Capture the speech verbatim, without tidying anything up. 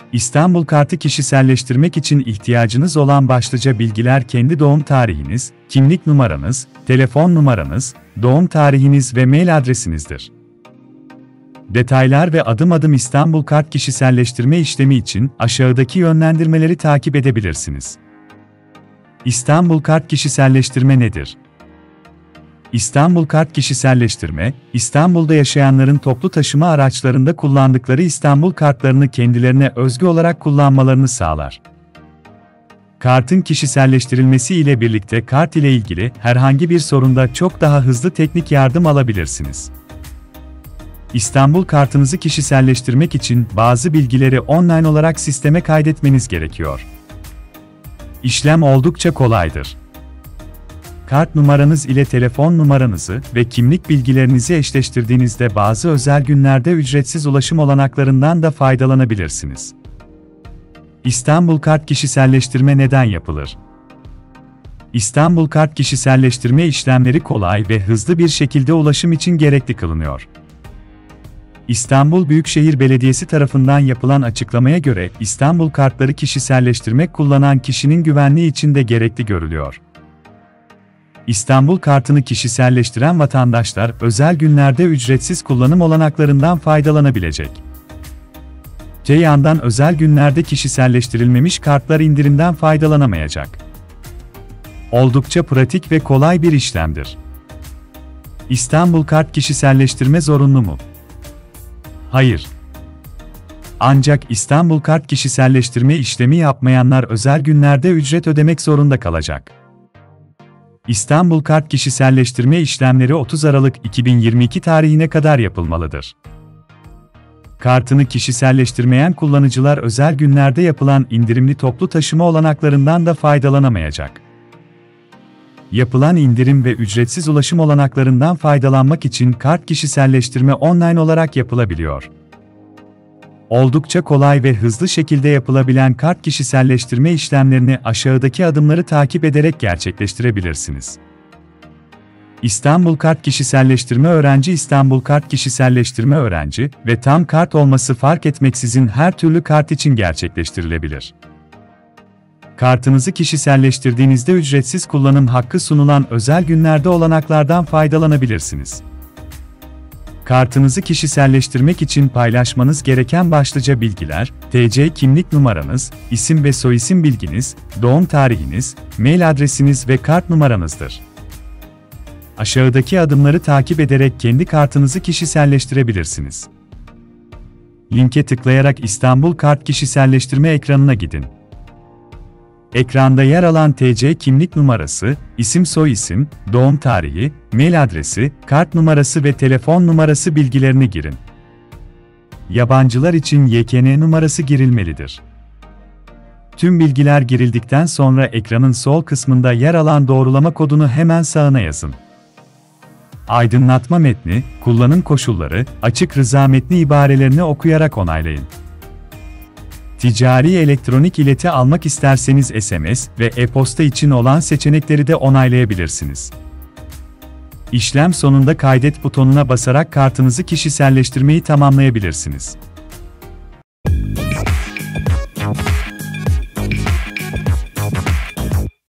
İstanbul Kartı kişiselleştirmek için ihtiyacınız olan başlıca bilgiler kendi doğum tarihiniz, kimlik numaranız, telefon numaranız, doğum tarihiniz ve mail adresinizdir. Detaylar ve adım adım İstanbul Kart kişiselleştirme işlemi için aşağıdaki yönlendirmeleri takip edebilirsiniz. İstanbul Kart kişiselleştirme nedir? İstanbul Kart kişiselleştirme, İstanbul'da yaşayanların toplu taşıma araçlarında kullandıkları İstanbul kartlarını kendilerine özgü olarak kullanmalarını sağlar. Kartın kişiselleştirilmesi ile birlikte kart ile ilgili herhangi bir sorunda çok daha hızlı teknik yardım alabilirsiniz. İstanbul Kartınızı kişiselleştirmek için bazı bilgileri online olarak sisteme kaydetmeniz gerekiyor. İşlem oldukça kolaydır. Kart numaranız ile telefon numaranızı ve kimlik bilgilerinizi eşleştirdiğinizde bazı özel günlerde ücretsiz ulaşım olanaklarından da faydalanabilirsiniz. İstanbul Kart kişiselleştirme neden yapılır? İstanbul Kart kişiselleştirme işlemleri kolay ve hızlı bir şekilde ulaşım için gerekli kılınıyor. İstanbul Büyükşehir Belediyesi tarafından yapılan açıklamaya göre İstanbul Kartları kişiselleştirmek kullanan kişinin güvenliği için de gerekli görülüyor. İstanbul Kartını kişiselleştiren vatandaşlar özel günlerde ücretsiz kullanım olanaklarından faydalanabilecek. Te yandan özel günlerde kişiselleştirilmemiş kartlar indirimden faydalanamayacak. Oldukça pratik ve kolay bir işlemdir. İstanbul Kart kişiselleştirme zorunlu mu? Hayır. Ancak İstanbul Kart kişiselleştirme işlemi yapmayanlar özel günlerde ücret ödemek zorunda kalacak. İstanbul Kart kişiselleştirme işlemleri otuz Aralık iki bin yirmi iki tarihine kadar yapılmalıdır. Kartını kişiselleştirmeyen kullanıcılar özel günlerde yapılan indirimli toplu taşıma olanaklarından da faydalanamayacak. Yapılan indirim ve ücretsiz ulaşım olanaklarından faydalanmak için kart kişiselleştirme online olarak yapılabiliyor. Oldukça kolay ve hızlı şekilde yapılabilen kart kişiselleştirme işlemlerini aşağıdaki adımları takip ederek gerçekleştirebilirsiniz. İstanbul Kart kişiselleştirme öğrenci İstanbul Kart kişiselleştirme öğrenci ve tam kart olması fark etmeksizin her türlü kart için gerçekleştirilebilir. Kartınızı kişiselleştirdiğinizde ücretsiz kullanım hakkı sunulan özel günlerde olanaklardan faydalanabilirsiniz. Kartınızı kişiselleştirmek için paylaşmanız gereken başlıca bilgiler, T C kimlik numaranız, isim ve soyisim bilginiz, doğum tarihiniz, mail adresiniz ve kart numaranızdır. Aşağıdaki adımları takip ederek kendi kartınızı kişiselleştirebilirsiniz. Linke tıklayarak İstanbul Kart kişiselleştirme ekranına gidin. Ekranda yer alan T C kimlik numarası, isim soyisim, doğum tarihi, mail adresi, kart numarası ve telefon numarası bilgilerini girin. Yabancılar için Y K N numarası girilmelidir. Tüm bilgiler girildikten sonra ekranın sol kısmında yer alan doğrulama kodunu hemen sağına yazın. Aydınlatma metni, kullanım koşulları, açık rıza metni ibarelerini okuyarak onaylayın. Ticari elektronik ileti almak isterseniz S M S ve e-posta için olan seçenekleri de onaylayabilirsiniz. İşlem sonunda kaydet butonuna basarak kartınızı kişiselleştirmeyi tamamlayabilirsiniz.